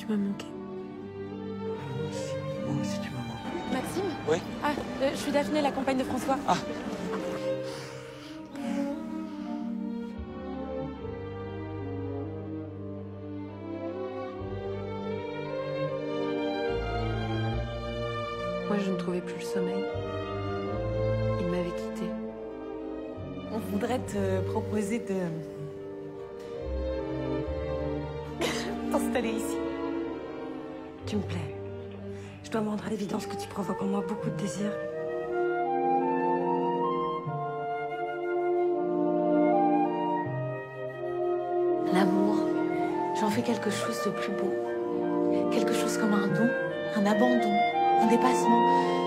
m'as manqué. Moi aussi tu m'as manqué. Maxime? Oui. Ah, je suis Daphné, la compagne de François. Ah. Moi, je ne trouvais plus le sommeil. Il m'avait quittée. On voudrait te proposer de... t'installer ici. Tu me plais. Je dois me rendre à l'évidence que tu provoques en moi beaucoup de désir. L'amour, j'en fais quelque chose de plus beau. Quelque chose comme un don, un abandon, un dépassement.